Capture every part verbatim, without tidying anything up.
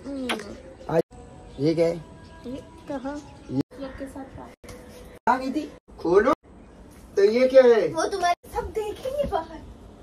आज ये क्या है? ये कहाँ ये के साथ आ गई थी। खोलो तो ये क्या है? वो तुम्हारे सब देखेंगे बाहर।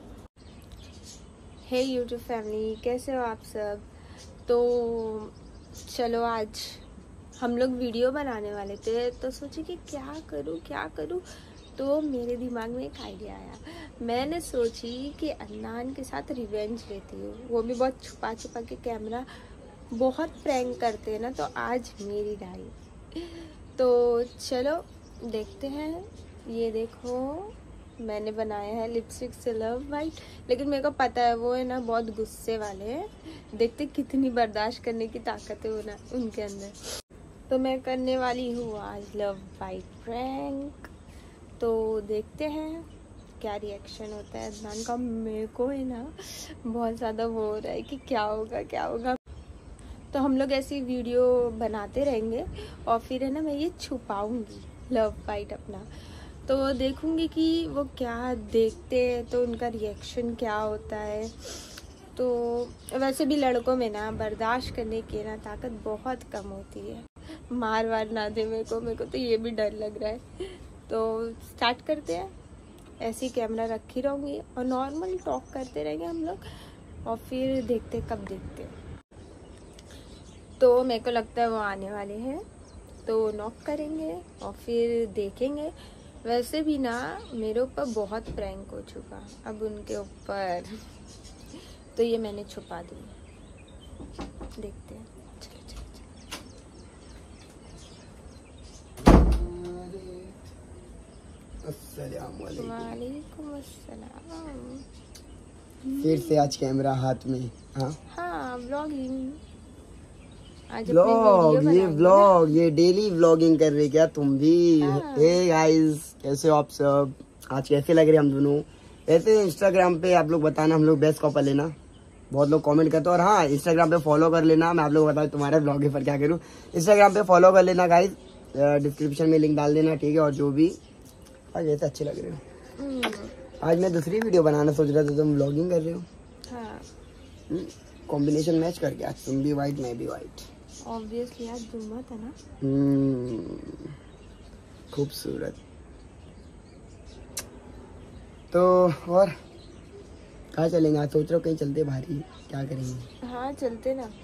हे यूट्यूब फैमिली, कैसे हो आप सब? तो चलो आज हम लोग वीडियो बनाने वाले थे, तो सोचे कि क्या करूँ क्या करूँ। तो मेरे दिमाग में एक आइडिया आया। मैंने सोची कि अदनान के साथ रिवेंज लेती हूँ। वो भी बहुत छुपा छुपा के कैमरा बहुत प्रैंक करते हैं ना, तो आज मेरी डाई। तो चलो देखते हैं। ये देखो मैंने बनाया है लिपस्टिक से लव बाइट, लेकिन मेरे को पता है वो है ना बहुत गुस्से वाले हैं। देखते कितनी बर्दाश्त करने की ताकत है वो ना उनके अंदर। तो मैं करने वाली हूँ आज लव बाइट प्रैंक। तो देखते हैं क्या रिएक्शन होता है अदनान का। मेरे को है ना बहुत ज़्यादा वो हो रहा है कि क्या होगा क्या होगा। तो हम लोग ऐसी वीडियो बनाते रहेंगे और फिर है ना मैं ये छुपाऊंगी लव बाइट अपना। तो देखूंगी कि वो क्या देखते हैं, तो उनका रिएक्शन क्या होता है। तो वैसे भी लड़कों में ना बर्दाश्त करने की ना ताकत बहुत कम होती है। मार वार ना दे मेरे को मेरे को तो ये भी डर लग रहा है। तो स्टार्ट करते हैं। ऐसी कैमरा रखी रहूँगी और नॉर्मल टॉक करते रहेंगे हम लोग, और फिर देखते कब देखते हैं। तो मेरे को लगता है वो आने वाले हैं, तो नॉक करेंगे और फिर देखेंगे। वैसे भी ना मेरे ऊपर बहुत प्रैंक हो चुका, अब उनके ऊपर तो ये मैंने छुपा दी। देखते हैं। चलो चलो अस्सलाम वालेकुम अस्सलाम। फिर से आज कैमरा हाथ में। हाँ हाँ व्लॉगिंग आज व्लॉग, ये व्लॉग, ये डेली व्लॉगिंग कर रहे क्या तुम भी? हाँ। हे गाइस, कैसे हो आप सब? आज कैसे लग रहे हम दोनों? ऐसे इंस्टाग्राम पे आप लोग बताना हम लोग बेस्ट कपल है ना, बहुत लोग कमेंट करते हैं। और हाँ, इंस्टाग्राम पे फॉलो कर लेना। मैं आप लोग बताऊँ तुम्हारे व्लॉग पर क्या करूँ। इंस्टाग्राम पे फॉलो कर लेना गाइस, डिस्क्रिप्शन में लिंक डाल देना, ठीक है। और जो भी आज ऐसे अच्छे लग रहे हो। आज मैं दूसरी वीडियो बनाना सोच रहा था, तुम व्लॉगिंग कर रहे हो। हाँ कॉम्बिनेशन मैच करके आज तुम भी वाइट मैं भी वाइट। ऑब्वियसली आज जुम्मा था ना। हम्म, खूबसूरत। तो और कहाँ चलेंगे आज? सोच रहा हूँ कहीं चलते बाहर ही, क्या करेंगे? हाँ चलते ना।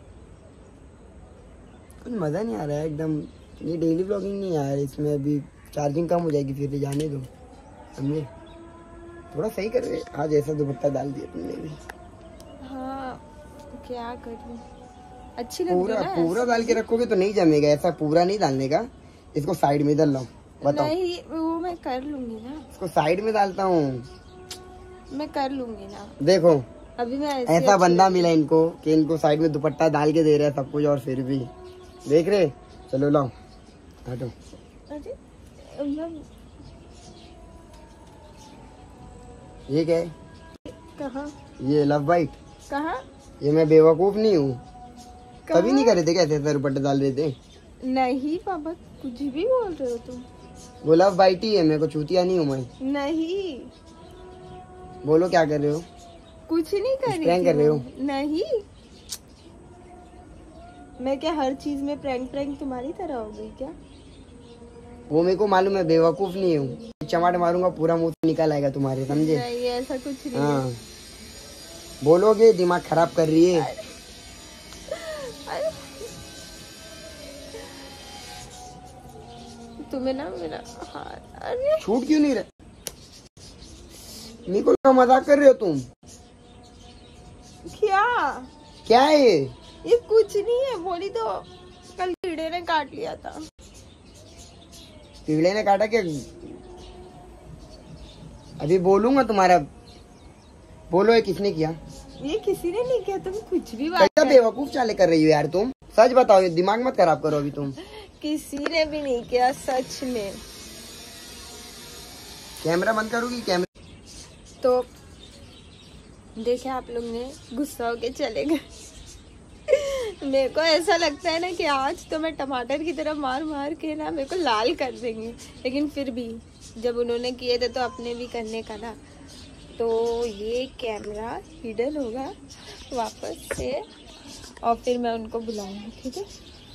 कुछ मज़ा नहीं आ रहा है एकदम। ये डेली व्लॉगिंग नहीं यार, इसमें अभी चार्जिंग कम हो जाएगी, फिर जाने दो, समझे? थोड़ा सही कर रहे। आज ऐसा दुपट्टा डाल दिया तुमने भी। हाँ क्या करूँ, अच्छी लग पूरा रही है ना। पूरा डाल के रखोगे तो नहीं जमेगा, ऐसा पूरा नहीं डालने का। इसको साइड में डाल लो, बताओ। नहीं वो मैं कर लूंगी ना। इसको साइड में डालता हूँ, मैं कर लूंगी ना। देखो अभी मैं ऐसा बंदा मिला इनको कि इनको साइड में दुपट्टा डाल के दे रहा है सब कुछ, और फिर भी देख रहे। चलो लाओ हटो। अरे मैं... ये क्या है? कहाँ ये लव बाइट। कहाँ? ये मैं बेवकूफ नहीं हूँ, कभी नहीं कर रहे थे क्या ऐसे दुपट्टे डाल रहे थे? नहीं पापा कुछ भी बोल रहे हो तुम। वो लव बाइट ही है, मेरे को चूतिया नहीं हूँ मैं। नहीं बोलो क्या कर रहे हो? कुछ नहीं कर रही। प्रैंक कर रहे हो? नहीं मैं क्या हर चीज में प्रैंक प्रैंक तुम्हारी तरह हो गई क्या? वो मेरे को मालूम है, बेवकूफ नहीं हूँ। चमाट मारूंगा पूरा मुंह निकल आएगा तुम्हारे, समझे? नहीं ऐसा कुछ नहीं। हाँ बोलोगे दिमाग खराब कर रही है। अरे, अरे, तुम्हें ना मेरा हाथ, अरे छूट क्यों नहीं रहे? मेरे को मजाक कर रहे हो तुम? क्या क्या है ये? ये कुछ नहीं है। बोली तो कल कीड़े ने काट लिया था। कीड़े ने काटा क्या? अभी बोलूंगा तुम्हारा। बोलो ये किसने किया? ये किसी ने नहीं किया। तुम कुछ भी बात कैसा बेवकूफ चाले कर रही हो यार तुम? सच बताओ, ये दिमाग मत खराब करो अभी तुम। किसी ने भी नहीं किया सच में। कैमरा बंद करोगी? कैमरा तो देखे आप लोग ने गुस्सा होके चले गए। मेरे को ऐसा लगता है ना कि आज तो मैं टमाटर की तरह मार मार के ना मेरे को लाल कर देंगे, लेकिन फिर भी जब उन्होंने किए थे तो अपने भी करने का ना। तो ये कैमरा हिडन होगा वापस से, और फिर मैं उनको बुलाऊंगी, ठीक है।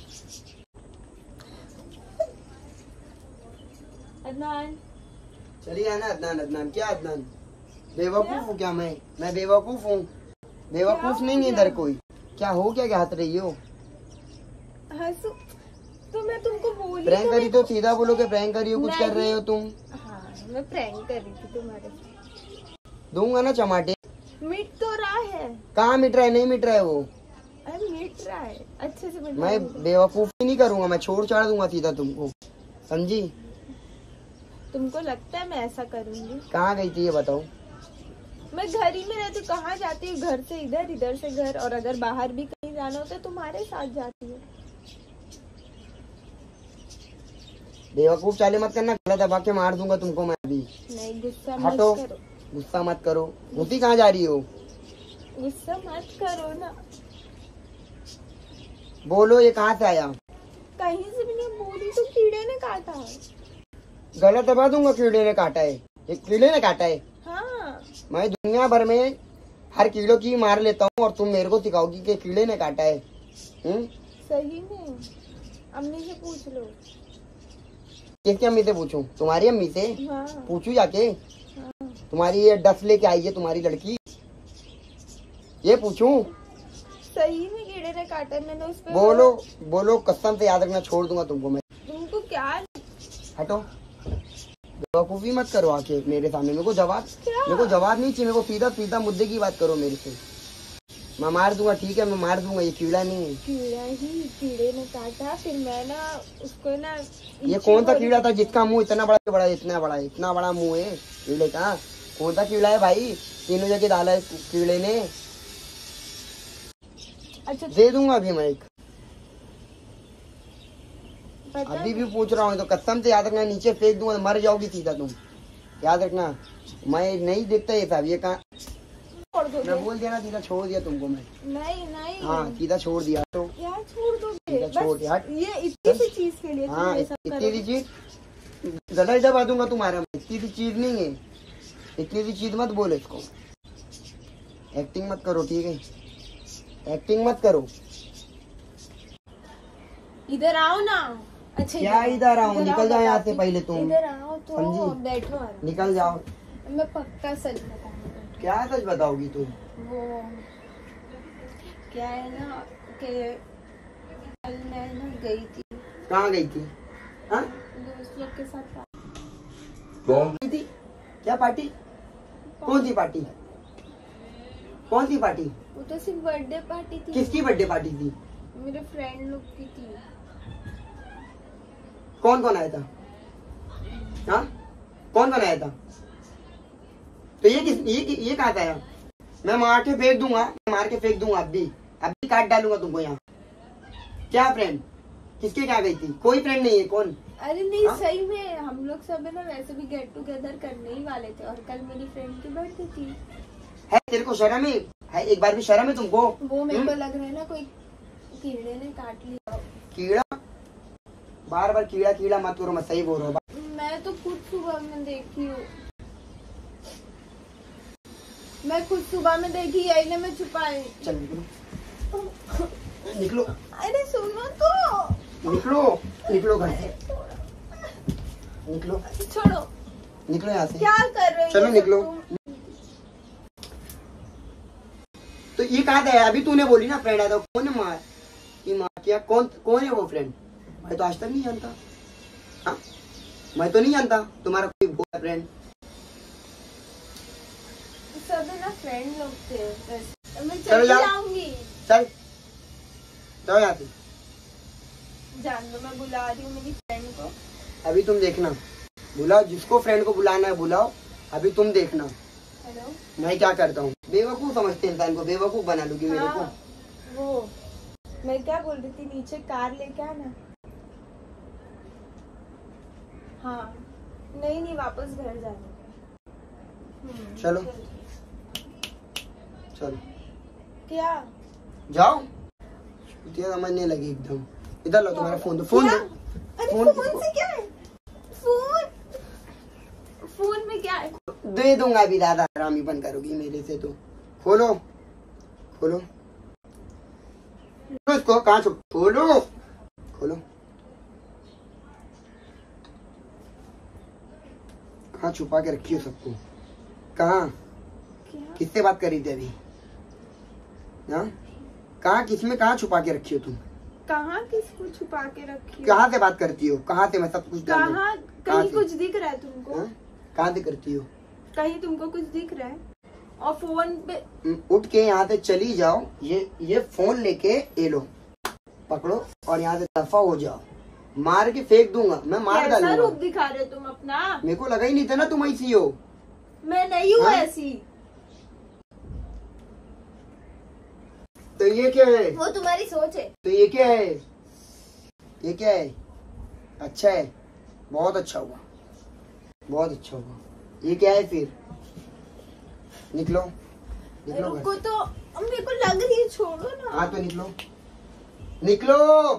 अदनान, चलिए आना। अदनान, अदनान क्या अदनान? बेवकूफ हूँ क्या मैं? मैं बेवकूफ हूँ? बेवकूफ नहीं है इधर कोई। क्या हो क्या क्या हंस रही हो? हंसू तो मैं तुमको बोली प्रैंक करी तो सीधा बोलो कि प्रैंक करी हो, कुछ कर रहे हो तुम। हाँ, मैं प्रैंक कर रही थी तुम्हारे साथ। दूंगा ना चमाटे। मिट तो रहा है। कहाँ मिट रहा है? नहीं मिट रहा है वो। अरे मिट रहा है, अच्छे से मिट। मैं बेवकूफी नहीं करूंगा, मैं छोड़ छाड़ दूंगा सीधा तुमको, समझी? तुमको लगता है मैं ऐसा करूंगी? कहाँ गई थी ये बताओ? मैं घर ही में रहती हूँ, कहाँ जाती हूँ? घर से इधर, इधर से घर, और अगर बाहर भी कहीं जाना होता है तुम्हारे साथ जाती हूँ। बेवकूफ चाले मत करना, गला दबा के मार दूंगा तुमको मैं अभी। नहीं, गुस्सा मत हटो, करो। गुस्सा मत करो। घुसी कहाँ जा रही हो? गुस्सा मत करो ना। बोलो ये कहाँ से आया? कहीं से भी नहीं बोली, तो कीड़े ने काटा। गला दबा दूंगा। कीड़े ने काटा है? ये कीड़े ने काटा है? हाँ। मैं दुनिया भर में हर कीड़ों की मार लेता हूँ और तुम मेरे को सिखाओगी कि कीड़े ने काटा है? हम्म? सही में? अम्मी से पूछ लो। किसकी अम्मी से पूछूं? तुम्हारी अम्मी से? हाँ। पूछू जाके? हाँ। तुम्हारी ये डस लेके आई है तुम्हारी लड़की, ये पूछूं? सही में कीड़े ने काटा है, मैंने उस पे बोलो बोलो, कसम से याद रखना, छोड़ दूंगा तुमको मैं। तुमको क्या? हटो, बेवकूफी मत करो आके मेरे सामने। मेरे को जवाब मेरे को जवाब नहीं चाहिए, मेरे को सीधा सीधा मुद्दे की बात करो मेरे से। मैं मार दूंगा, ठीक है मैं मार दूंगा, ये कीड़ा नहीं है। कीड़ा ही, कीड़े ने काटा, फिर मैं ना उसको ना। ये कौन सा कीड़ा था जिसका मुंह इतना बड़ा बड़ा इतना बड़ा इतना बड़ा मुंह है कीड़े का? कौन सा कीड़ा है भाई? तीनों जगह डाला है कीड़े ने। अच्छा, दे दूंगा अभी मैं एक। पता अभी भी पूछ रहा हूँ तो कसम से याद रखना, नीचे फेंक दूंगा, मर जाओगी सीधा तुम, याद रखना। मैं नहीं देखता ये सब, ये कहाँ छोड़ दो। मैं बोल दिया ना, सीधा छोड़ दिया तुमको मैं। नहीं नहीं। हाँ सीधा छोड़ दिया। तो यार छोड़ दो, सीधा छोड़ दिया। हट। ये इतनी सी चीज के लिए तुम हाँ ये सब इतनी सी करोगे? चीज गला दबा दूंगा तुम्हारा मैं। इतनी सी चीज नहीं है, इतनी सी चीज मत बोले इसको। एक्टिंग मत करो, ठीक है? एक्टिंग मत करो। इधर आओ ना। अच्छा क्या इधर आओ? निकल जाओ यहाँ से पहले तुम। इधर आओ तो समझी? बैठो आराम। निकल जाओ। मैं पक्का सच बताऊंगा। क्या सच बताओगी तुम? वो क्या है ना कि कल मैं ना गई थी। कहाँ गई थी? हाँ दोस्त लोग के साथ। कौन थी? क्या पार्टी? कौन सी पार्टी? कौन सी पार्टी? वो तो सिर्फ बर्थडे पार्टी थी। किसकी बर्थडे पार्टी थी? मेरे फ्रेंड लोग की थी। कौन कौन आया था? हाँ कौन कौन आया था? तो ये किस ये ये कहाँ से आया? मैं मार के फेंक दूंगा, मार के फेंक दूंगा, अभी अभी काट डालूंगा तुमको यहाँ। क्या फ्रेंड? किसके क्या गई थी? कोई फ्रेंड नहीं है। कौन? अरे नहीं हाँ? सही में हम लोग सब है ना वैसे भी गेट टुगेदर करने ही वाले थे, और कल मेरी फ्रेंड की बर्थडे थी। है तेरे को शर्म है? है एक बार भी शर्म है तुमको? वो मेरे हुँ? को लग रहा है ना कोई कीड़े ने काट लिया। कीड़ा? बार बार कीड़ा कीड़ा मत करो, मैं सही बोल रहा हूँ। मैं तो खुद सुबह में देखी हूँ, मैं खुद सुबह में देखी, यही ने मैं छुपाई। चल निकलो निकलो। अरे सुनो तो। निकलो निकलो घर से, निकलो छोड़ो। निकलो यहाँ से। क्या कर रहे हो? चलो ये सब निकलो। तुम? तो ये कहा था? अभी तूने बोली ना फ्रेंड आया था। कौन है? मार ये मार किया? कौन कौन है वो फ्रेंड? मैं तो आज तक नहीं जानता। हाँ मैं तो नहीं जानता तुम्हारा कोई वो फ्रेंड। सब है ना फ्रेंड लोग थे बस। मैं चलो चली जाओ। जाऊंगी। चल जाओ यहाँ से। जान दो, मैं बुला रही हूँ मेरी फ्रेंड को। अभी तुम देखना, बुलाओ जिसको फ्रेंड को बुलाना है बुलाओ। अभी तुम देखना हेलो। मैं क्या करता हूँ। बेवकूफ समझते इंसान को, बेवकूफ बना लूंगी मेरे को। हाँ, वो मैं क्या बोल रही थी, नीचे कार लेके आना। हाँ नहीं नहीं वापस घर जाने का। चलो चलो क्या? जाओ। इतना समझने लगी एकदम। इधर लो तुम्हारा फोन, दो फोन दो। अरे फोन फोन से क्या है? फोन फोन में क्या है? दे दूंगा अभी, दादा हरामी बन करोगी मेरे से तो। खोलो खोलो इसको कहाँ छुप खोलो खोलो कहाँ छुपा के रखी हो सबको? कहाँ किससे बात करी थी अभी? हाँ कहाँ किसमें कहाँ छुपा के रखी हो तुम? कहाँ किसको छुपा के रखी हो? कहाँ से बात करती हो? कहाँ से? मैं सब कुछ जान लूं। कहाँ कहीं कुछ दिख रहा है तुमको? हाँ? कहाँ से करती हो? कहीं तुमको कुछ दिख रहा है? और फोन पे उठ के यहाँ से चली जाओ, ये ये फोन लेके ये लो पकड़ो और यहाँ से दफा हो जाओ, मार के फेंक दूंगा मैं, मार डालूंगा। कैसा रूप दिखा रहे हो तुम अपना? मेरे को लगा ही नहीं था ना तुम ऐसी हो। मैं नहीं हूँ ऐसी। तो ये क्या है? वो तुम्हारी सोच है। तो ये क्या है? ये क्या है? अच्छा है, बहुत अच्छा हुआ, बहुत अच्छा हुआ। ये क्या है फिर? निकलो निकलो। रुको तो, मेरे को लग रही है, छोड़ो ना। हाँ तो निकलो निकलो।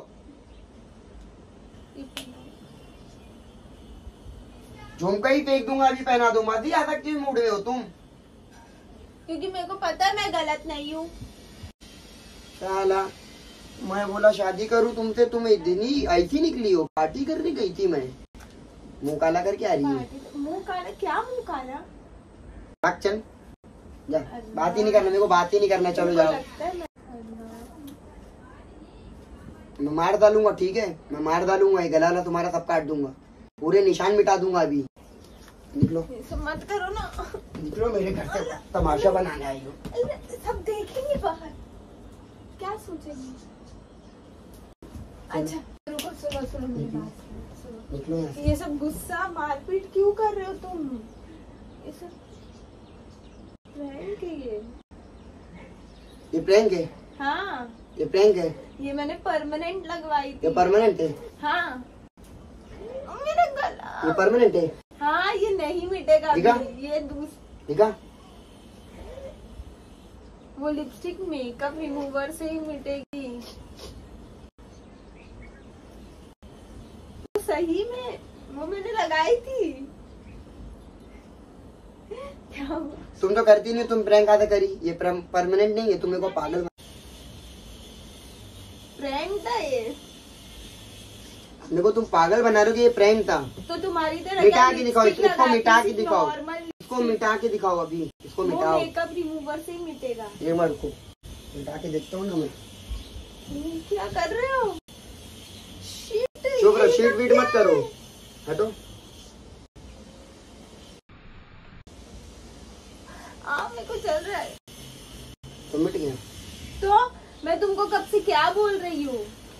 झुमका ही फेंक दूंगा अभी, पहना दो मत ही आ सकती मूड में हो तुम। क्योंकि मेरे को पता है मैं गलत नहीं हूँ। साला मैं बोला शादी करूँ तुमसे, तुम एक दिन ही ऐसी निकली हो। पार्टी करने गई थी मैं, मुंह काला करके आ रही है। मुंह काला? क्या मुंह काला? भाग चल जा, बात ही नहीं करना मेरे को, बात ही नहीं करना। चलो जाओ, मैं मार डालूंगा। ठीक है मैं मार डालूंगा, ये गला ना तुम्हारा सब काट दूंगा, पूरे निशान मिटा दूंगा अभी। निकलो मत करो ना। निकलो, मेरे घर से तमाशा बनाने आई हो। सब देखेंगे बाहर, क्या सोचेंगे? अच्छा रुको, सुनो सुनो मेरी बात सुनो। निकलो यहाँ से। ये सब गुस्सा मारपीट क्यों कर रहे हो तुम? ये सब प्रैंक है। ये ये प्रैंक है? हाँ ये प्रैंक है। ये मैंने परमानेंट लगवाई थी। ये परमानेंट है? हाँ मेरा गला। ये परमानेंट है? हाँ ये नहीं मिटेगा दिखा? अभी। ये दूस देखा, वो लिपस्टिक मेकअप रिमूवर से ही मिटेगी। तो सही में वो मैंने लगाई थी। क्या हुआ? तुम तो करती नहीं, तुम प्रैंक आधा करी। ये परमानेंट नहीं है, तुम मेरे को पागल। प्रैंक था ये। मेरे को तुम पागल बना रहे हो कि ये प्रैंक था। तो तुम्हारी तरह मिटा के दिखाओ इसको, इसको मिटा के दिखाओ, नॉर्मल। इसको मिटा के दिखाओ अभी, इसको वो मिटाओ। मेकअप रिमूवर से ही मिटेगा। ये मत को मिटा के देखता हूँ ना मैं। क्या कर रहे हो? Shit, चुप रहो, ये शीट सब वीट क्या मत करो, है? हटो। हाँ मेरे को चल रहा है। तो मिट गया। तो मैं तुमको कब से क्या बोल रही हूँ?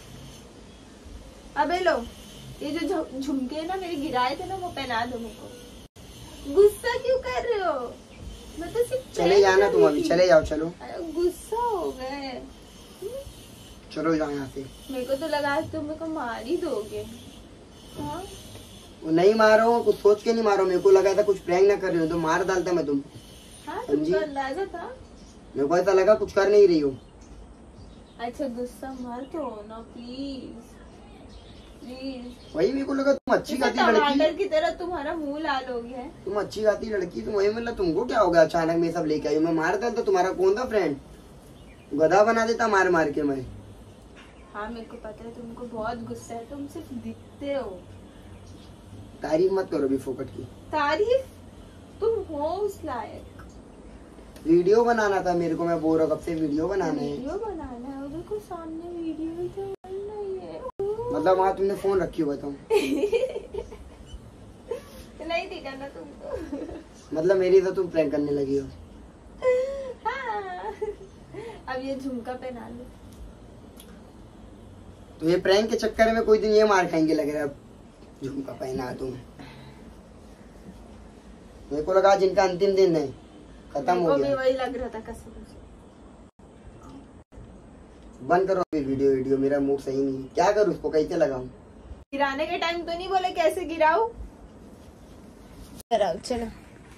अबे लो, ये जो झु- झुमके ना मेरे गिराए थे ना, वो पहना दो मेरे को। गुस्सा क्यों कर रहे हो? मैं तो सिर्फ चले जाना तुम अभी, चले जाओ। चलो अरे गुस्सा हो गए। चलो जाओ यहाँ से। मेरे को तो लगा तुम मेरे को मार ही दोगे। हाँ वो नहीं मारो, कुछ सोच के नहीं मारो। मेरे को लगा था कुछ प्रैंक ना कर रही हो तो मार डालता मैं तुम। हाँ समझी? तुमको अंदाजा था। मेरे को ऐसा लगा कुछ कर नहीं रही हो। अच्छा गुस्सा मत हो ना प्लीज प्लीज। वही मेरे को लगा तुम अच्छी खाती टमाटर लड़की, की तरह तुम्हारा मुंह लाल हो गया है। तुम अच्छी खाती लड़की, तुम वही मतलब तुमको क्या हो गया अचानक में सब लेके आई। मैं मार डालता, तुम्हारा कौन था फ्रेंड? गधा बना देता मार मार के मैं। हाँ मेरे को पता है तुमको बहुत गुस्सा है, तुम सिर्फ दिखते हो। तारीफ मत करो भी फोकट की। तारीफ? तुम हो उस लायक। वीडियो बनाना था मेरे को, मैं बोल रहा हूँ कब से वीडियो बनाना है। वीडियो बनाना है, उधर को सामने वीडियो ही तो नहीं है। मतलब वहाँ तुमने फोन रखी हुआ था? नहीं दिखा ना तुमको। मतलब मेरी तो तुम प्रैंक करने लगी हो। हाँ। अब ये झुमका पहना लो। तो ये प्रैंक के चक्कर में कोई दिन ये मार खाएंगे लग रहा है। झुमका पहना तुम, मेरे को लगा जिनका अंतिम दिन है खत्म हो गया। वही लग रहा था कसम से। बंद करो अभी वीडियो वीडियो, मेरा मूड सही नहीं है। क्या करूँ उसको, कैसे लगाऊं? गिराने के टाइम तो नहीं बोले कैसे गिराऊं? गिराओ चलो।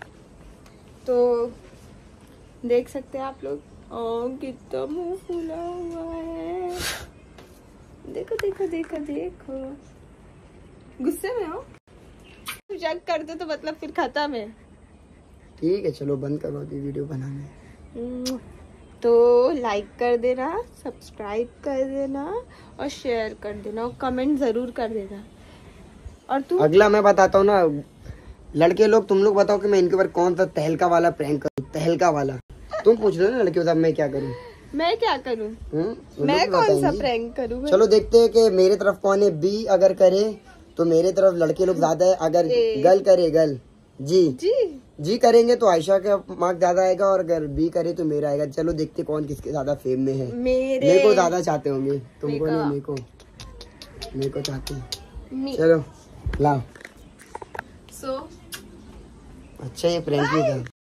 तो देख सकते हैं आप लोग, ओ कितना मुंह फूला हुआ है। देखो देखो देखो देखो, गुस्से में हो? शक कर दो तो मतलब फिर खत्म है। ठीक है चलो बंद करो अभी वीडियो बनाना। तो लाइक कर देना, सब्सक्राइब कर देना और शेयर कर देना और कमेंट जरूर कर देना। और तू? अगला मैं बताता हूँ ना, लड़के लोग तुम लोग बताओ कि मैं इनके ऊपर कौन सा तहलका वाला प्रैंक करूँ। तहलका वाला तुम पूछ लो ना लड़के, मैं क्या करूँ? मैं क्या करूँ? मैं कौन सा प्रैंक करूँ? चलो देखते हैं कि मेरे तरफ कौन है। बी अगर करे तो मेरे तरफ लड़के लोग ज्यादा है, अगर गर्ल करे गर्ल जी जी जी करेंगे तो आयशा का मार्क ज्यादा आएगा, और अगर बी करे तो मेरा आएगा। चलो देखते कौन किसके ज्यादा फेम में है। मेरे मेरे को ज्यादा चाहते होंगे, तुमको नहीं, मेरे को मेरे को चाहते हैं। चलो लाओ। सो अच्छा ये प्रैंक ही था।